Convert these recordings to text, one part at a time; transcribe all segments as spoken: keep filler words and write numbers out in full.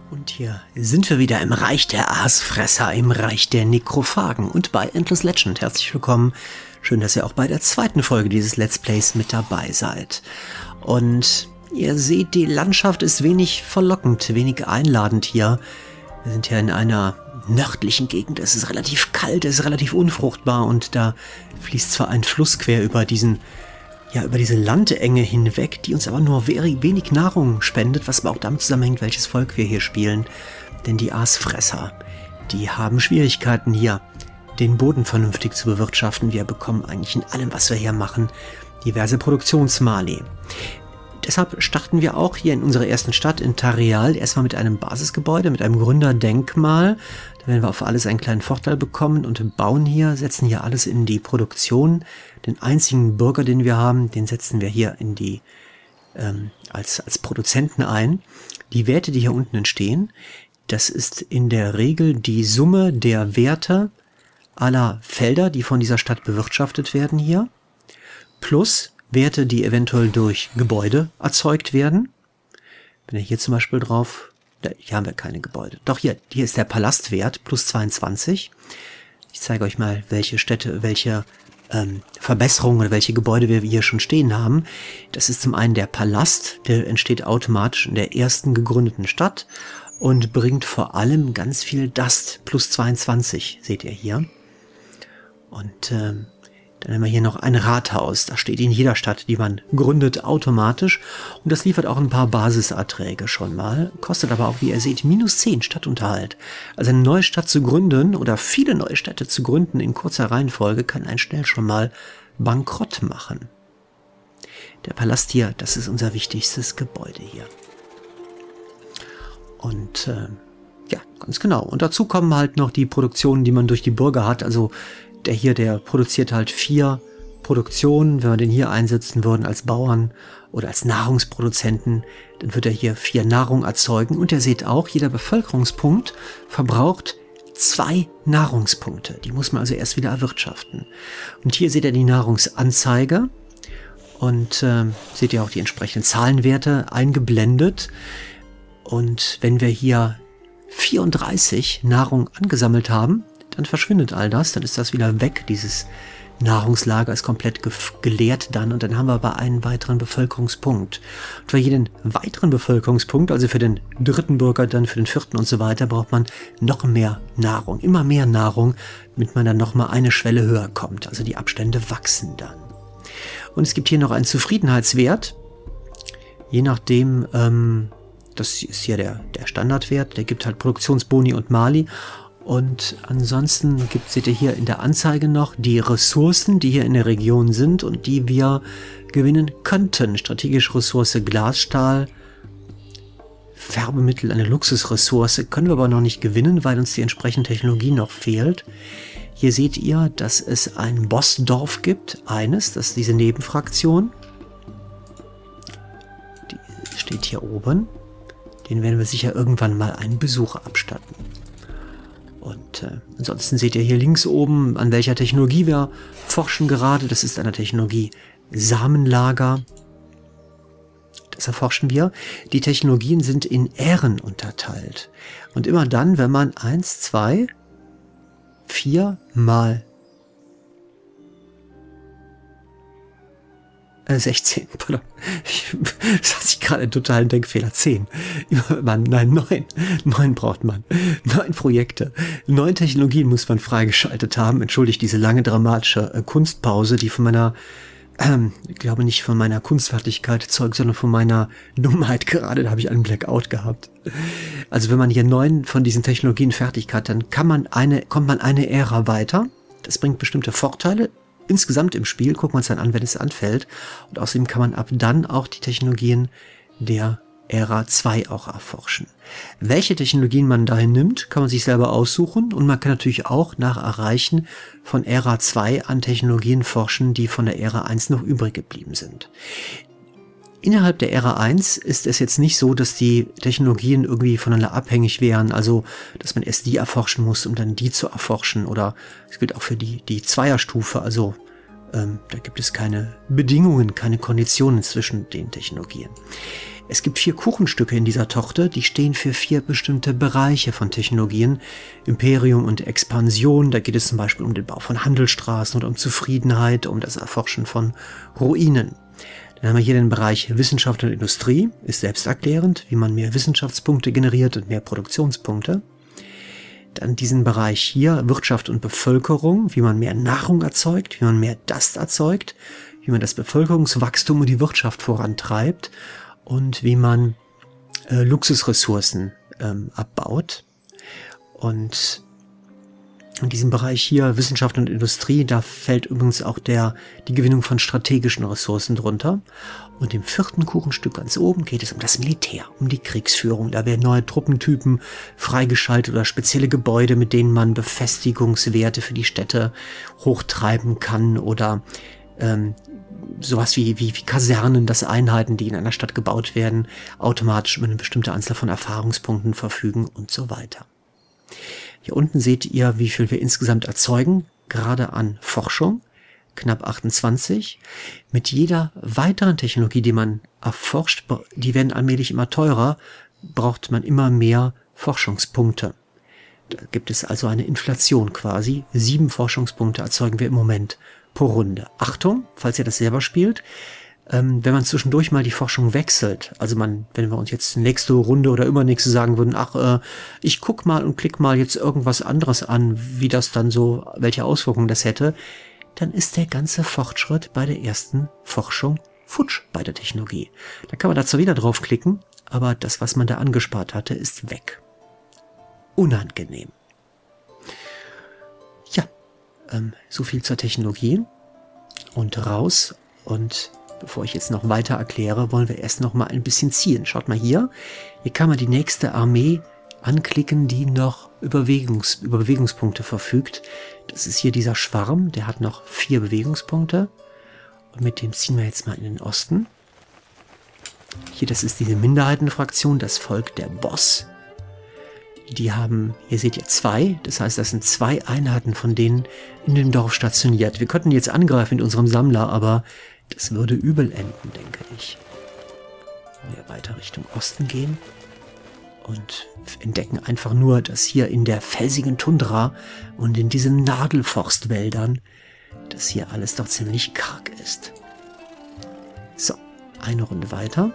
Und hier sind wir wieder im Reich der Aasfresser, im Reich der Nekrophagen und bei Endless Legend. Herzlich willkommen. Schön, dass ihr auch bei der zweiten Folge dieses Let's Plays mit dabei seid. Und ihr seht, die Landschaft ist wenig verlockend, wenig einladend hier. Wir sind hier in einer nördlichen Gegend. Es ist relativ kalt, es ist relativ unfruchtbar und da fließt zwar ein Fluss quer über diesen ja, über diese Landenge hinweg, die uns aber nur wenig Nahrung spendet, was aber auch damit zusammenhängt, welches Volk wir hier spielen. Denn die Aasfresser, die haben Schwierigkeiten hier, den Boden vernünftig zu bewirtschaften. Wir bekommen eigentlich in allem, was wir hier machen, diverse Produktionsmali. Deshalb starten wir auch hier in unserer ersten Stadt in Tareal erstmal mit einem Basisgebäude, mit einem Gründerdenkmal. Da werden wir auf alles einen kleinen Vorteil bekommen und bauen hier, setzen hier alles in die Produktion. Den einzigen Bürger, den wir haben, den setzen wir hier in die ähm, als, als Produzenten ein. Die Werte, die hier unten entstehen, das ist in der Regel die Summe der Werte aller Felder, die von dieser Stadt bewirtschaftet werden hier, plus Werte, die eventuell durch Gebäude erzeugt werden. Wenn ihr hier zum Beispiel drauf, hier haben wir keine Gebäude. Doch hier, hier ist der Palastwert plus zweiundzwanzig. Ich zeige euch mal, welche Städte, welche ähm, Verbesserungen oder welche Gebäude wir hier schon stehen haben. Das ist zum einen der Palast, der entsteht automatisch in der ersten gegründeten Stadt und bringt vor allem ganz viel Dust, plus zweiundzwanzig, seht ihr hier. Und ähm, dann haben wir hier noch ein Rathaus. Das steht in jeder Stadt, die man gründet, automatisch. Und das liefert auch ein paar Basiserträge schon mal. Kostet aber auch, wie ihr seht, minus zehn Stadtunterhalt. Also eine neue Stadt zu gründen oder viele neue Städte zu gründen in kurzer Reihenfolge kann einen schnell schon mal bankrott machen. Der Palast hier, das ist unser wichtigstes Gebäude hier. Und äh, ja, ganz genau. Und dazu kommen halt noch die Produktionen, die man durch die Bürger hat. Also der hier, der produziert halt vier Produktionen. Wenn wir den hier einsetzen würden als Bauern oder als Nahrungsproduzenten, dann wird er hier vier Nahrung erzeugen. Und ihr seht auch, jeder Bevölkerungspunkt verbraucht zwei Nahrungspunkte. Die muss man also erst wieder erwirtschaften. Und hier seht ihr die Nahrungsanzeige. Und äh, seht ihr auch die entsprechenden Zahlenwerte eingeblendet. Und wenn wir hier vierunddreißig Nahrung angesammelt haben, dann verschwindet all das, dann ist das wieder weg, dieses Nahrungslager ist komplett ge geleert dann und dann haben wir aber einen weiteren Bevölkerungspunkt. Und für jeden weiteren Bevölkerungspunkt, also für den dritten Bürger, dann für den vierten und so weiter, braucht man noch mehr Nahrung, immer mehr Nahrung, damit man dann nochmal eine Schwelle höher kommt. Also die Abstände wachsen dann. Und es gibt hier noch einen Zufriedenheitswert, je nachdem, ähm, das ist hier der, der Standardwert, der gibt halt Produktionsboni und Mali. Und ansonsten gibt, seht ihr hier in der Anzeige noch die Ressourcen, die hier in der Region sind und die wir gewinnen könnten. Strategische Ressource Glasstahl, Färbemittel, eine Luxusressource, können wir aber noch nicht gewinnen, weil uns die entsprechende Technologie noch fehlt. Hier seht ihr, dass es ein Bossdorf gibt, eines, das ist diese Nebenfraktion. Die steht hier oben. Den werden wir sicher irgendwann mal einen Besuch abstatten. Und äh, ansonsten seht ihr hier links oben, an welcher Technologie wir forschen gerade. Das ist eine Technologie Samenlager. Das erforschen wir. Die Technologien sind in Ähren unterteilt. Und immer dann, wenn man eins, zwei, vier mal sechzehn, pardon. Das hat sich gerade einen totalen Denkfehler. zehn. Man, nein, neun. neun braucht man. neun Projekte. neun Technologien muss man freigeschaltet haben. Entschuldigt diese lange dramatische äh, Kunstpause, die von meiner, ähm, ich glaube nicht von meiner Kunstfertigkeit zeugt, sondern von meiner Dummheit gerade. Da habe ich einen Blackout gehabt. Also wenn man hier neun von diesen Technologien fertig hat, dann kann man eine, kommt man eine Ära weiter. Das bringt bestimmte Vorteile. Insgesamt im Spiel, gucken wir uns dann an, wenn es anfällt. Und außerdem kann man ab dann auch die Technologien der Ära zwei auch erforschen. Welche Technologien man dahin nimmt, kann man sich selber aussuchen. Und man kann natürlich auch nach Erreichen von Ära zwei an Technologien forschen, die von der Ära eins noch übrig geblieben sind. Innerhalb der Ära eins ist es jetzt nicht so, dass die Technologien irgendwie voneinander abhängig wären, also dass man erst die erforschen muss, um dann die zu erforschen. Oder es gilt auch für die, die Zweierstufe, also Ähm, da gibt es keine Bedingungen, keine Konditionen zwischen den Technologien. Es gibt vier Kuchenstücke in dieser Torte, die stehen für vier bestimmte Bereiche von Technologien. Imperium und Expansion, da geht es zum Beispiel um den Bau von Handelsstraßen oder um Zufriedenheit, um das Erforschen von Ruinen. Dann haben wir hier den Bereich Wissenschaft und Industrie, ist selbsterklärend, wie man mehr Wissenschaftspunkte generiert und mehr Produktionspunkte. Dann diesen Bereich hier, Wirtschaft und Bevölkerung, wie man mehr Nahrung erzeugt, wie man mehr Dust erzeugt, wie man das Bevölkerungswachstum und die Wirtschaft vorantreibt und wie man äh, Luxusressourcen ähm, abbaut. Und in diesem Bereich hier, Wissenschaft und Industrie, da fällt übrigens auch der, die Gewinnung von strategischen Ressourcen drunter. Und im vierten Kuchenstück ganz oben geht es um das Militär, um die Kriegsführung. Da werden neue Truppentypen freigeschaltet oder spezielle Gebäude, mit denen man Befestigungswerte für die Städte hochtreiben kann oder ähm, sowas wie, wie, wie Kasernen, dass Einheiten, die in einer Stadt gebaut werden, automatisch über eine bestimmte Anzahl von Erfahrungspunkten verfügen und so weiter. Hier unten seht ihr, wie viel wir insgesamt erzeugen, gerade an Forschung, knapp achtundzwanzig. Mit jeder weiteren Technologie, die man erforscht, die werden allmählich immer teurer, braucht man immer mehr Forschungspunkte. Da gibt es also eine Inflation quasi. Sieben Forschungspunkte erzeugen wir im Moment pro Runde. Achtung, falls ihr das selber spielt, ähm, wenn man zwischendurch mal die Forschung wechselt, also man, wenn wir uns jetzt nächste Runde oder übernächste sagen würden, ach, äh, ich guck mal und klick mal jetzt irgendwas anderes an, wie das dann so, welche Auswirkungen das hätte, dann ist der ganze Fortschritt bei der ersten Forschung futsch bei der Technologie. Da kann man da zwar wieder draufklicken, aber das, was man da angespart hatte, ist weg. Unangenehm. Ja, ähm, so viel zur Technologie und raus. Und bevor ich jetzt noch weiter erkläre, wollen wir erst noch mal ein bisschen zielen. Schaut mal hier, hier kann man die nächste Armee anklicken, die noch über, Bewegungs über Bewegungspunkte verfügt. Das ist hier dieser Schwarm, der hat noch vier Bewegungspunkte. Und mit dem ziehen wir jetzt mal in den Osten. Hier, das ist diese Minderheitenfraktion, das Volk der Boss. Die haben, hier seht ihr zwei, das heißt, das sind zwei Einheiten von denen in dem Dorf stationiert. Wir könnten jetzt angreifen mit unserem Sammler, aber das würde übel enden, denke ich. Wenn wir weiter Richtung Osten gehen und entdecken einfach nur, dass hier in der felsigen Tundra und in diesen Nadelforstwäldern, dass hier alles doch ziemlich karg ist. So, eine Runde weiter.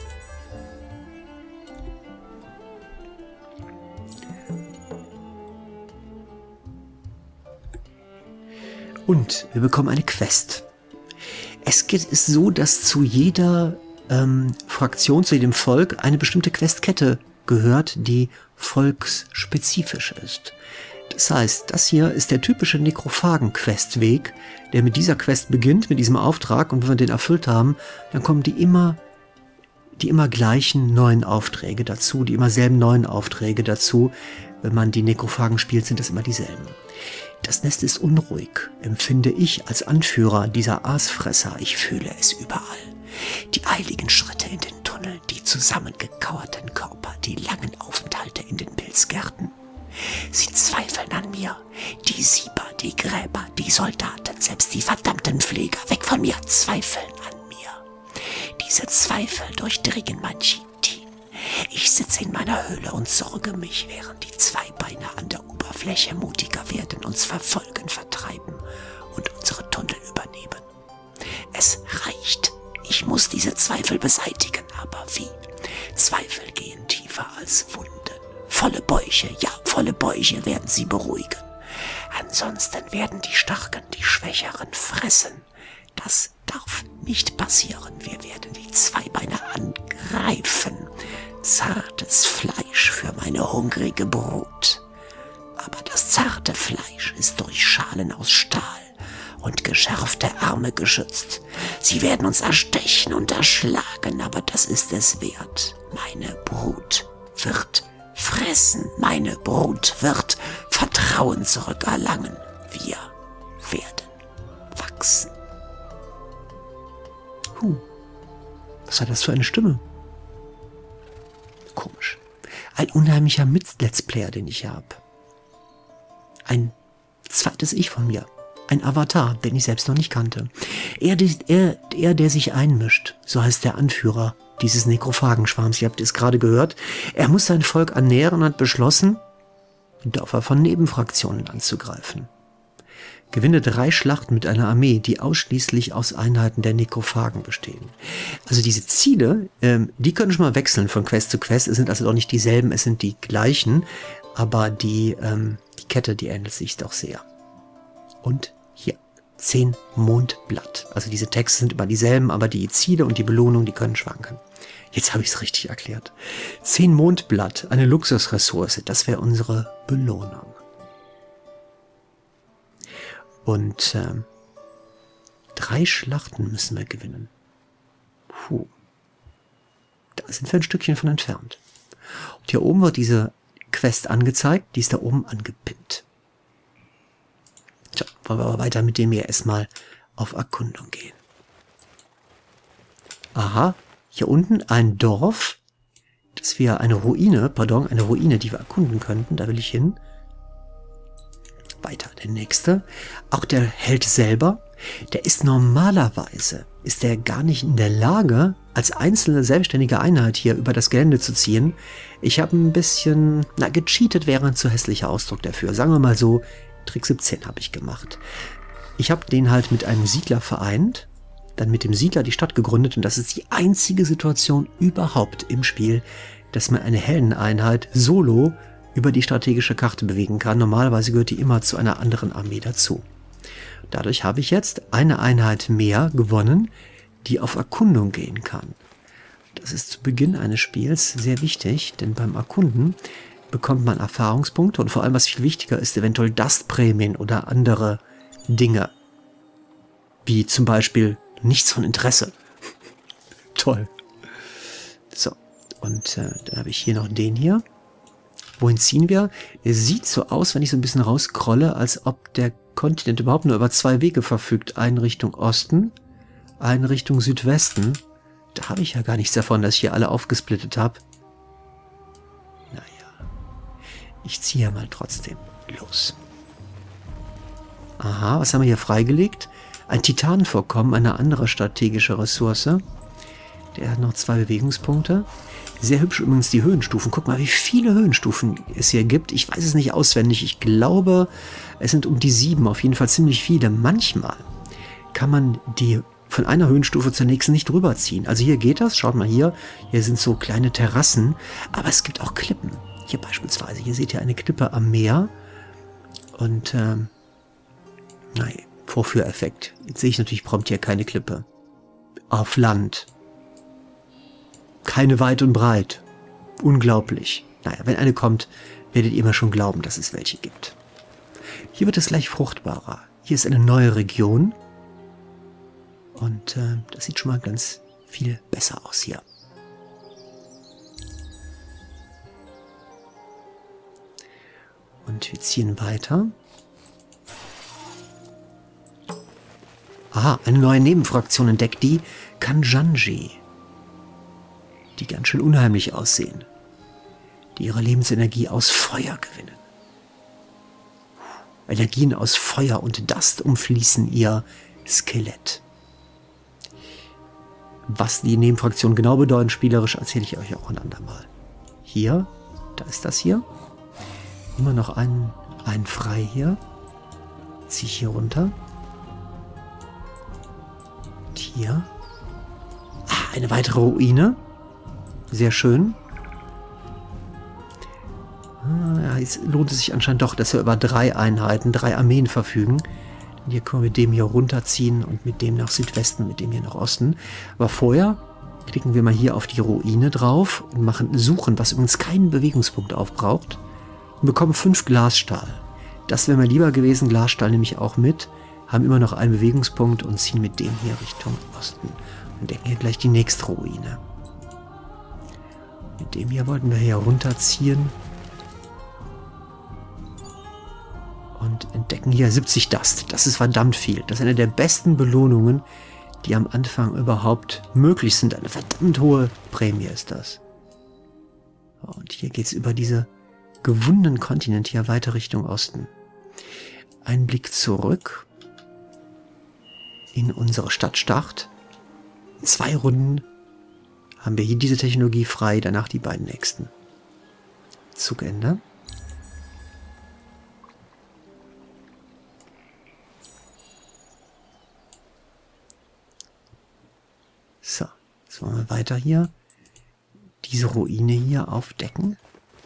Und wir bekommen eine Quest. Es geht, ist so, dass zu jeder ähm, Fraktion, zu jedem Volk eine bestimmte Questkette gehört, die volksspezifisch ist. Das heißt, das hier ist der typische Nekrophagen-Questweg, der mit dieser Quest beginnt, mit diesem Auftrag. Und wenn wir den erfüllt haben, dann kommen die immer, die immer gleichen neuen Aufträge dazu, die immer selben neuen Aufträge dazu. Wenn man die Nekrophagen spielt, sind das immer dieselben. Das Nest ist unruhig, empfinde ich als Anführer dieser Aasfresser. Ich fühle es überall. Die eiligen Schritte in den Tunneln, die zusammengekauerten Körper, die langen Aufenthalte in den Pilzgärten. Sie zweifeln an mir. Die Sieber, die Gräber, die Soldaten, selbst die verdammten Pfleger, weg von mir, zweifeln an mir. Diese Zweifel durchdringen mein Chitin. Ich sitze in meiner Höhle und sorge mich, während die Zweibeiner an der Oberfläche mutiger werden, uns verfolgen, vertreiben und unsere Tunnel übernehmen. Es reicht. Ich muss diese Zweifel beseitigen, aber wie? Zweifel gehen tiefer als Wunden. Volle Bäuche, ja, volle Bäuche werden sie beruhigen. Ansonsten werden die Starken die Schwächeren fressen. Das darf nicht passieren. Wir werden die Zweibeiner angreifen. Zartes Fleisch für meine hungrige Brut. Aber das zarte Fleisch ist durch Schalen aus Stahl und geschärfte Arme geschützt. Sie werden uns erstechen und erschlagen, aber das ist es wert. Meine Brut wird fressen. Meine Brut wird Vertrauen zurückerlangen. Wir werden wachsen. Huh. Was hat das für eine Stimme? Komisch. Ein unheimlicher Mit-Let's Player, den ich habe. Ein zweites Ich von mir. Ein Avatar, den ich selbst noch nicht kannte. Er, er, er, der sich einmischt, so heißt der Anführer dieses Nekrophagenschwarms. Ihr habt es gerade gehört. Er muss sein Volk ernähren und hat beschlossen, Dörfer von Nebenfraktionen anzugreifen. Gewinne drei Schlachten mit einer Armee, die ausschließlich aus Einheiten der Nekrophagen bestehen. Also diese Ziele, ähm, die können schon mal wechseln von Quest zu Quest. Es sind also doch nicht dieselben, es sind die gleichen. Aber die, ähm, die Kette, die ändert sich doch sehr. Und hier, zehn Mondblatt. Also diese Texte sind immer dieselben, aber die Ziele und die Belohnung, die können schwanken. Jetzt habe ich es richtig erklärt. zehn Mondblatt, eine Luxusressource, das wäre unsere Belohnung. Und ähm, drei Schlachten müssen wir gewinnen. Puh. Da sind wir ein Stückchen von entfernt. Und hier oben wird diese Quest angezeigt, die ist da oben angepinnt. Tja, wollen wir aber weiter mit dem hier erstmal auf Erkundung gehen. Aha, hier unten ein Dorf. Das wäre eine Ruine, pardon, eine Ruine, die wir erkunden könnten. Da will ich hin. Weiter, der nächste. Auch der Held selber, der ist normalerweise, ist der gar nicht in der Lage, als einzelne selbstständige Einheit hier über das Gelände zu ziehen. Ich habe ein bisschen, na, gecheatet wäre ein zu hässlicher Ausdruck dafür. Sagen wir mal so, Trick siebzehn habe ich gemacht. Ich habe den halt mit einem Siedler vereint, dann mit dem Siedler die Stadt gegründet und das ist die einzige Situation überhaupt im Spiel, dass man eine Heldeneinheit solo über die strategische Karte bewegen kann. Normalerweise gehört die immer zu einer anderen Armee dazu. Dadurch habe ich jetzt eine Einheit mehr gewonnen, die auf Erkundung gehen kann. Das ist zu Beginn eines Spiels sehr wichtig, denn beim Erkunden bekommt man Erfahrungspunkte und vor allem, was viel wichtiger ist, eventuell Dustprämien oder andere Dinge. Wie zum Beispiel nichts von Interesse. Toll. So, und äh, dann habe ich hier noch den hier. Wohin ziehen wir? Er sieht so aus, wenn ich so ein bisschen rauskrolle, als ob der Kontinent überhaupt nur über zwei Wege verfügt. Einen Richtung Osten, einen Richtung Südwesten. Da habe ich ja gar nichts davon, dass ich hier alle aufgesplittet habe. Naja, ich ziehe ja mal trotzdem los. Aha, was haben wir hier freigelegt? Ein Titanvorkommen, eine andere strategische Ressource. Der hat noch zwei Bewegungspunkte. Sehr hübsch übrigens die Höhenstufen. Guck mal, wie viele Höhenstufen es hier gibt. Ich weiß es nicht auswendig. Ich glaube, es sind um die sieben. Auf jeden Fall ziemlich viele. Manchmal kann man die von einer Höhenstufe zur nächsten nicht rüberziehen. Also hier geht das. Schaut mal hier. Hier sind so kleine Terrassen. Aber es gibt auch Klippen. Hier beispielsweise. Hier seht ihr eine Klippe am Meer. Und, ähm, nein, Vorführeffekt. Jetzt sehe ich natürlich prompt hier keine Klippe. Auf Land. Keine weit und breit. Unglaublich. Naja, wenn eine kommt, werdet ihr immer schon glauben, dass es welche gibt. Hier wird es gleich fruchtbarer. Hier ist eine neue Region. Und äh, das sieht schon mal ganz viel besser aus hier. Und wir ziehen weiter. Aha, eine neue Nebenfraktion entdeckt, die Kanjanji. Die ganz schön unheimlich aussehen, die ihre Lebensenergie aus Feuer gewinnen. Energien aus Feuer und Dust umfließen ihr Skelett. Was die Nebenfraktionen genau bedeuten, spielerisch, erzähle ich euch auch ein andermal. Hier, da ist das hier. Immer noch ein, ein frei hier. Ziehe ich hier runter. Und hier. Ah, eine weitere Ruine. Sehr schön. Ah, ja, jetzt lohnt es sich anscheinend doch, dass wir über drei Einheiten, drei Armeen verfügen. Und hier können wir mit dem hier runterziehen und mit dem nach Südwesten, mit dem hier nach Osten. Aber vorher klicken wir mal hier auf die Ruine drauf und machen Suchen, was übrigens keinen Bewegungspunkt aufbraucht. Und bekommen fünf Glasstahl. Das wäre mir lieber gewesen, Glasstahl nehme ich auch mit. Haben immer noch einen Bewegungspunkt und ziehen mit dem hier Richtung Osten. Und entdecken hier gleich die nächste Ruine. Mit dem hier wollten wir hier runterziehen. Und entdecken hier siebzig Dust. Das ist verdammt viel. Das ist eine der besten Belohnungen, die am Anfang überhaupt möglich sind. Eine verdammt hohe Prämie ist das. Und hier geht es über diese gewundenen Kontinent hier weiter Richtung Osten. Ein Blick zurück. in unsere Stadtstart. In zwei Runden haben wir hier diese Technologie frei, danach die beiden nächsten. Zugende. So, jetzt wollen wir weiter hier diese Ruine hier aufdecken.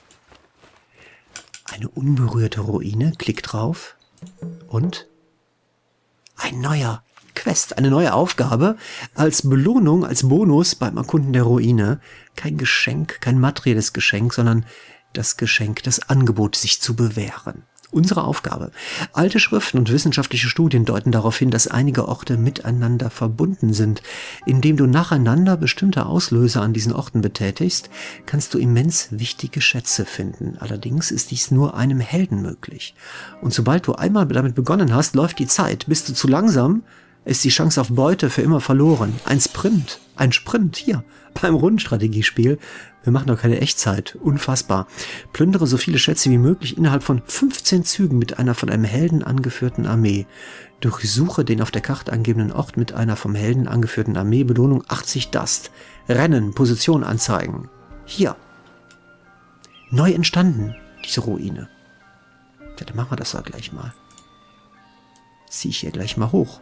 Eine unberührte Ruine, klick drauf und ein neuer Quest, eine neue Aufgabe als Belohnung, als Bonus beim Erkunden der Ruine. Kein Geschenk, kein materielles Geschenk, sondern das Geschenk, das Angebot, sich zu bewähren. Unsere Aufgabe. Alte Schriften und wissenschaftliche Studien deuten darauf hin, dass einige Orte miteinander verbunden sind. Indem du nacheinander bestimmte Auslöser an diesen Orten betätigst, kannst du immens wichtige Schätze finden. Allerdings ist dies nur einem Helden möglich. Und sobald du einmal damit begonnen hast, läuft die Zeit. Bist du zu langsam, ist die Chance auf Beute für immer verloren. Ein Sprint, ein Sprint hier beim Rundenstrategiespiel. Wir machen doch keine Echtzeit. Unfassbar. Plündere so viele Schätze wie möglich innerhalb von fünfzehn Zügen mit einer von einem Helden angeführten Armee. Durchsuche den auf der Karte angegebenen Ort mit einer vom Helden angeführten Armee. Belohnung achtzig Dust. Rennen, Position anzeigen. Hier. Neu entstanden, diese Ruine. Ja, dann machen wir das doch gleich mal. Ziehe ich hier gleich mal hoch.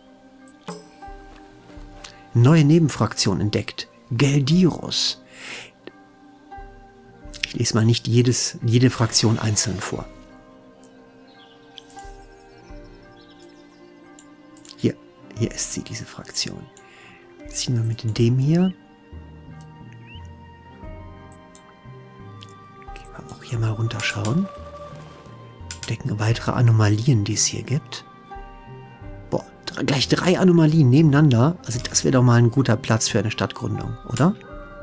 Neue Nebenfraktion entdeckt. Geldirus. Ich lese mal nicht jedes, jede Fraktion einzeln vor. Hier, hier ist sie, diese Fraktion. Ziehen wir mit dem hier. Gehen wir auch hier mal runterschauen. Entdecken weitere Anomalien, die es hier gibt. Boah, gleich drei Anomalien nebeneinander. Also das wäre doch mal ein guter Platz für eine Stadtgründung, oder?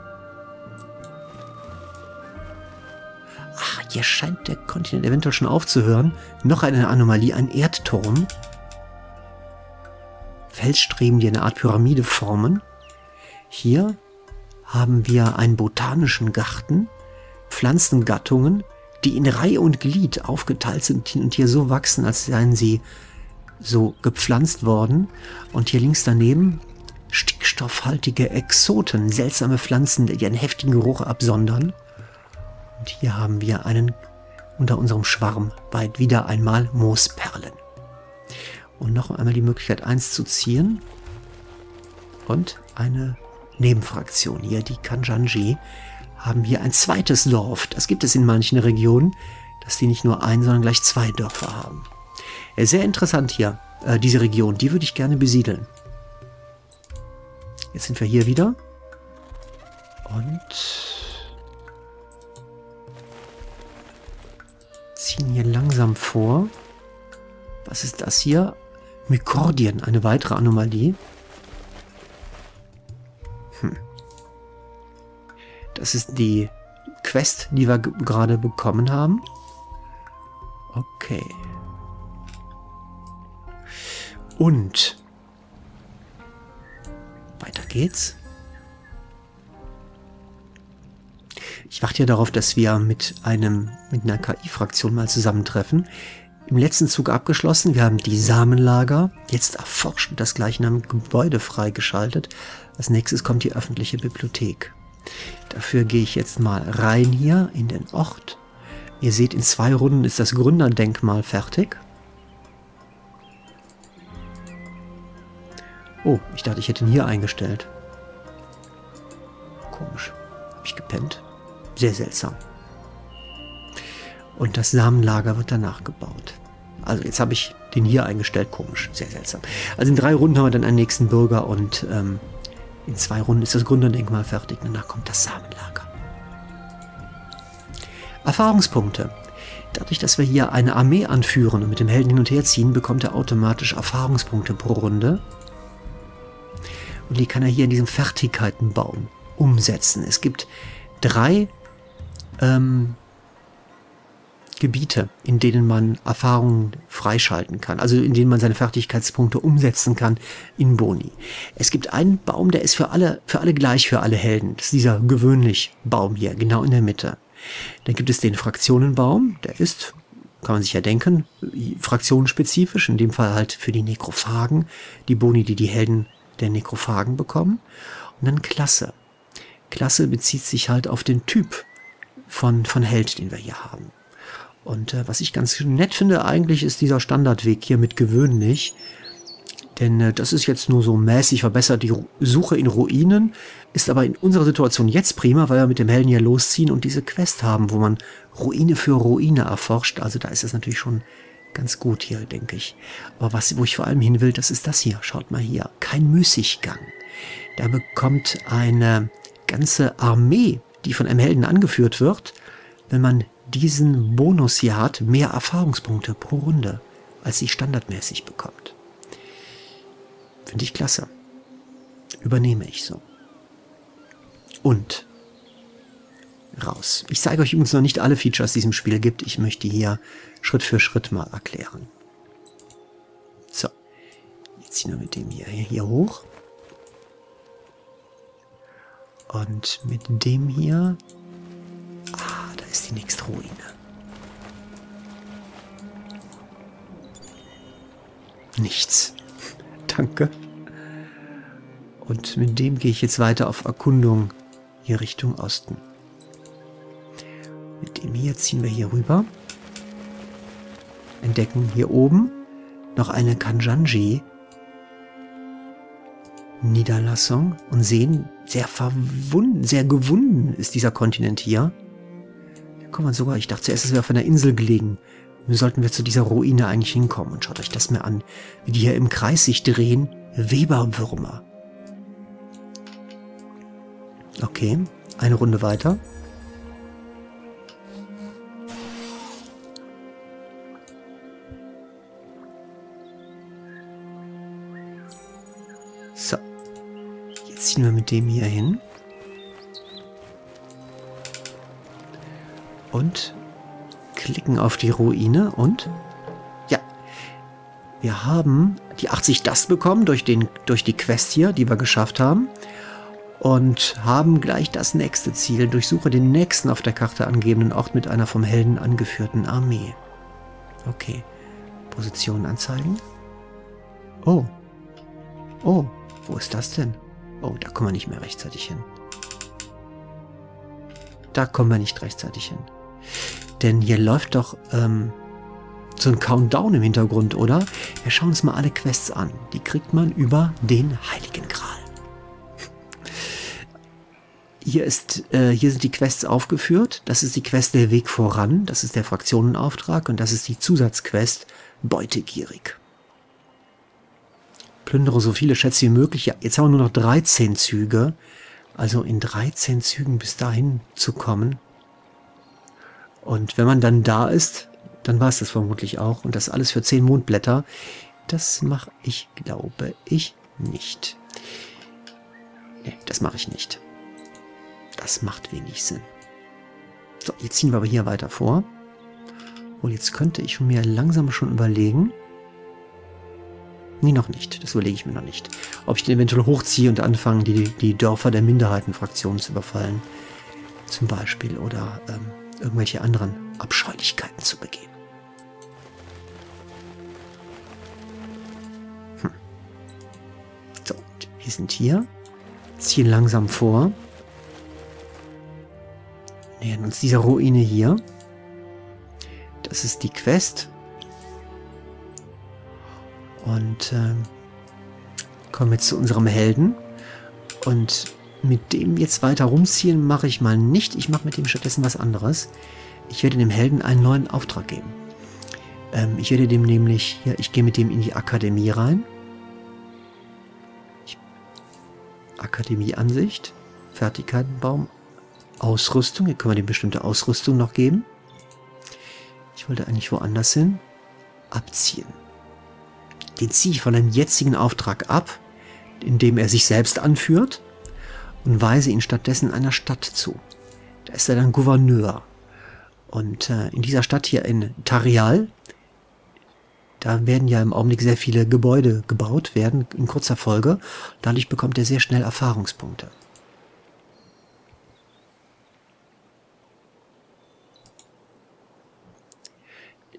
Ach, hier scheint der Kontinent eventuell schon aufzuhören. Noch eine Anomalie, ein Erdturm. Felsstreben, die eine Art Pyramide formen. Hier haben wir einen botanischen Garten, Pflanzengattungen, die in Reihe und Glied aufgeteilt sind und hier so wachsen, als seien sie so gepflanzt worden. Und hier links daneben stickstoffhaltige Exoten, seltsame Pflanzen, die einen heftigen Geruch absondern. Und hier haben wir einen unter unserem Schwarm weit wieder einmal Moosperlen. Und noch einmal die Möglichkeit eins zu ziehen. Und eine Nebenfraktion hier, die Kanjanji, haben hier ein zweites Dorf. Das gibt es in manchen Regionen, dass die nicht nur ein, sondern gleich zwei Dörfer haben. Sehr interessant hier, äh, diese Region. Die würde ich gerne besiedeln. Jetzt sind wir hier wieder. Und ziehen hier langsam vor. Was ist das hier? Mykordien, eine weitere Anomalie. Hm. Das ist die Quest, die wir gerade bekommen haben. Okay. Und weiter geht's. Ich warte ja darauf, dass wir mit einem mit einer K I-Fraktion mal zusammentreffen. Im letzten Zug abgeschlossen. Wir haben die Samenlager jetzt erforscht und das gleichnamige Gebäude freigeschaltet. Als nächstes kommt die öffentliche Bibliothek. Dafür gehe ich jetzt mal rein hier in den Ort. Ihr seht, in zwei Runden ist das Gründerdenkmal fertig. Oh, ich dachte, ich hätte ihn hier eingestellt. Komisch. Habe ich gepennt? Sehr seltsam. Und das Samenlager wird danach gebaut. Also jetzt habe ich den hier eingestellt. Komisch. Sehr seltsam. Also in drei Runden haben wir dann einen nächsten Bürger und ähm, in zwei Runden ist das Gründerdenkmal fertig. Danach kommt das Samenlager. Erfahrungspunkte. Dadurch, dass wir hier eine Armee anführen und mit dem Helden hin und her ziehen, bekommt er automatisch Erfahrungspunkte pro Runde. Und die kann er hier in diesem Fertigkeitenbaum umsetzen. Es gibt drei ähm, Gebiete, in denen man Erfahrungen freischalten kann. Also in denen man seine Fertigkeitspunkte umsetzen kann in Boni. Es gibt einen Baum, der ist für alle, für alle gleich, für alle Helden. Das ist dieser gewöhnliche Baum hier, genau in der Mitte. Dann gibt es den Fraktionenbaum, der ist kann man sich ja denken, fraktionsspezifisch, in dem Fall halt für die Nekrophagen, die Boni, die die Helden der Nekrophagen bekommen. Und dann Klasse. Klasse bezieht sich halt auf den Typ von, von Held, den wir hier haben. Und äh, was ich ganz nett finde eigentlich, ist dieser Standardweg hier mit gewöhnlich. Denn äh, das ist jetzt nur so mäßig verbessert. Die Suche in Ruinen ist aber in unserer Situation jetzt prima, weil wir mit dem Helden hier losziehen und diese Quest haben, wo man Ruine für Ruine erforscht. Also da ist es natürlich schon ganz gut hier, denke ich. Aber was, wo ich vor allem hin will, das ist das hier. Schaut mal hier. Kein Müßiggang. Da bekommt eine ganze Armee, die von einem Helden angeführt wird, wenn man diesen Bonus hier hat, mehr Erfahrungspunkte pro Runde, als sie standardmäßig bekommt. Finde ich klasse. Übernehme ich so. Und raus. Ich zeige euch übrigens noch nicht alle Features, die es im Spiel gibt. Ich möchte hier Schritt für Schritt mal erklären. So. Jetzt ziehen wir mit dem hier, hier hoch. Und mit dem hier... Ah, da ist die nächste Ruine. Nichts. Danke. Und mit dem gehe ich jetzt weiter auf Erkundung hier Richtung Osten. Mit dem hier ziehen wir hier rüber. Entdecken hier oben noch eine Kanjanji Niederlassung und sehen, sehr verwunden, sehr gewunden ist dieser Kontinent hier. Da kommt man sogar, ich dachte zuerst, es wäre auf einer Insel gelegen. Nun sollten wir zu dieser Ruine eigentlich hinkommen. Und schaut euch das mal an, wie die hier im Kreis sich drehen. Weberwürmer. Okay, eine Runde weiter. So. Jetzt ziehen wir mit dem hier hin. Und klicken auf die Ruine und ja, wir haben die achtzig Dust bekommen durch, den, durch die Quest hier, die wir geschafft haben. Und haben gleich das nächste Ziel. Durchsuche den nächsten auf der Karte angegebenen Ort mit einer vom Helden angeführten Armee. Okay. Position anzeigen. Oh. Oh, wo ist das denn? Oh, da kommen wir nicht mehr rechtzeitig hin. Da kommen wir nicht rechtzeitig hin. Denn hier läuft doch ähm, so ein Countdown im Hintergrund, oder? Wir schauen uns mal alle Quests an. Die kriegt man über den Heiligen Gral. Hier, ist, äh, hier sind die Quests aufgeführt. Das ist die Quest Der Weg voran. Das ist der Fraktionenauftrag. Und das ist die Zusatzquest Beutegierig. Plündere so viele Schätze wie möglich. Ja, jetzt haben wir nur noch dreizehn Züge. Also in dreizehn Zügen bis dahin zu kommen. Und wenn man dann da ist, dann war es das vermutlich auch. Und das alles für zehn Mondblätter. Das mache ich, glaube ich, nicht. Nee, das mache ich nicht. Das macht wenig Sinn. So, jetzt ziehen wir aber hier weiter vor. Und jetzt könnte ich mir langsam schon überlegen. Nee, noch nicht. Das überlege ich mir noch nicht. Ob ich den eventuell hochziehe und anfange, die, die Dörfer der Minderheitenfraktionen zu überfallen. Zum Beispiel. Oder ähm, irgendwelche anderen Abscheulichkeiten zu begehen. Hm. So, wir sind hier. Ziehen langsam vor. Nähern uns dieser Ruine hier. Das ist die Quest. Und ähm, kommen jetzt zu unserem Helden. Und mit dem jetzt weiter rumziehen mache ich mal nicht. Ich mache mit dem stattdessen was anderes. Ich werde dem Helden einen neuen Auftrag geben. Ähm, ich werde dem nämlich, ja, ich gehe mit dem in die Akademie rein. Ich, Akademieansicht, Fertigkeitenbaum, Ausrüstung. Hier können wir dem bestimmte Ausrüstung noch geben. Ich wollte eigentlich woanders hin. Abziehen. Den ziehe ich von einem jetzigen Auftrag ab, indem er sich selbst anführt und weise ihn stattdessen einer Stadt zu. Da ist er dann Gouverneur. Und äh, in dieser Stadt hier in Tarial, da werden ja im Augenblick sehr viele Gebäude gebaut werden, in kurzer Folge. Dadurch bekommt er sehr schnell Erfahrungspunkte.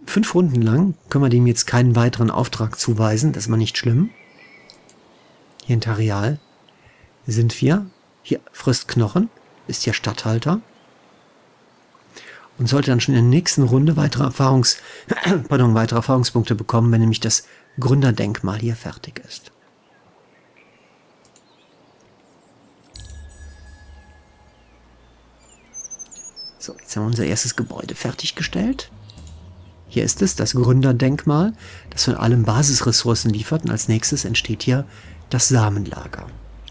fünf Runden lang können wir dem jetzt keinen weiteren Auftrag zuweisen. Das ist mal nicht schlimm. Hier in Tarial sind wir. Hier frisst Knochen, ist hier Statthalter. Und sollte dann schon in der nächsten Runde weitere, Erfahrungs Pardon, weitere Erfahrungspunkte bekommen, wenn nämlich das Gründerdenkmal hier fertig ist. So, jetzt haben wir unser erstes Gebäude fertiggestellt. Hier ist es, das Gründerdenkmal, das von allem Basisressourcen liefert. Und als nächstes entsteht hier das Samenlager.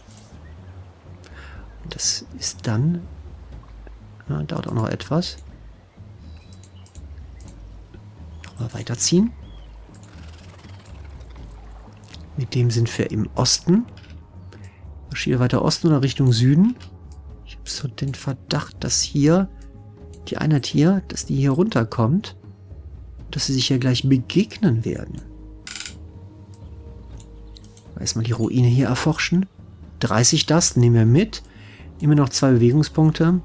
Und das ist dann... Ja, dauert auch noch etwas. Nochmal weiterziehen. Mit dem sind wir im Osten. Marschiere weiter Osten oder Richtung Süden. Ich habe so den Verdacht, dass hier die Einheit hier, dass die hier runterkommt, dass sie sich ja gleich begegnen werden. Erstmal die Ruine hier erforschen. dreißig das, nehmen wir mit. Nehmen wir noch zwei Bewegungspunkte.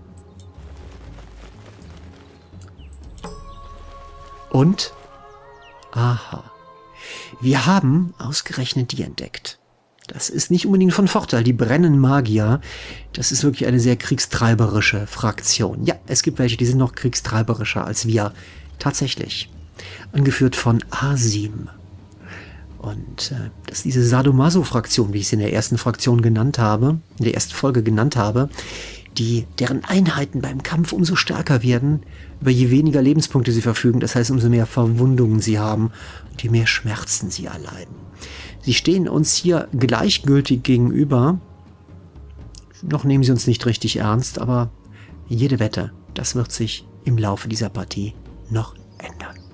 Und, aha, wir haben ausgerechnet die entdeckt. Das ist nicht unbedingt von Vorteil. Die brennen Magier, das ist wirklich eine sehr kriegstreiberische Fraktion. Ja, es gibt welche, die sind noch kriegstreiberischer als wir. Tatsächlich. Angeführt von Asim. Und äh, das ist diese Sadomaso-Fraktion, wie ich sie in der ersten Fraktion genannt habe, in der ersten Folge genannt habe, die, deren Einheiten beim Kampf umso stärker werden, über je weniger Lebenspunkte sie verfügen, das heißt, umso mehr Verwundungen sie haben und je mehr Schmerzen sie erleiden. Sie stehen uns hier gleichgültig gegenüber. Noch nehmen sie uns nicht richtig ernst, aber jede Wette, das wird sich im Laufe dieser Partie noch ändern.